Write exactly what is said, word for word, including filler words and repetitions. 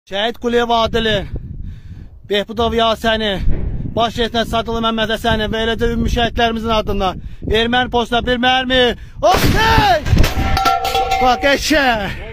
Şəhid Quliyev Adili, Behbudov Yasəni, Baş Leytenant Sadılı Məmməd Həsəni və eləcə ümumi şəhidlərimizin adından erməni postuna bir mərmi. Okey! Bak eşək!